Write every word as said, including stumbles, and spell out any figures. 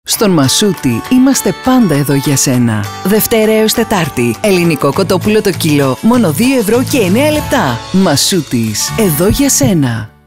Στον Μασούτη είμαστε πάντα εδώ για σένα. Δευτέρα έως Τετάρτη. Ελληνικό κοτόπουλο το κιλό, μόνο δύο ευρώ και εννέα λεπτά. Μασούτης, εδώ για σένα.